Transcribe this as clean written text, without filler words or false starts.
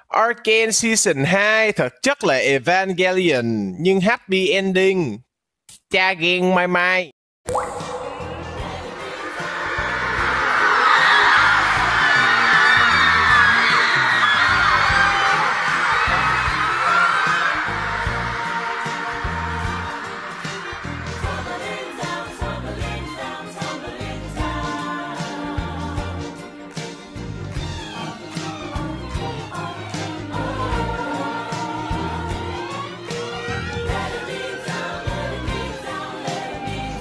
Arcane Season 2 thực chất là Evangelion nhưng happy ending. Cha ghen mai mai.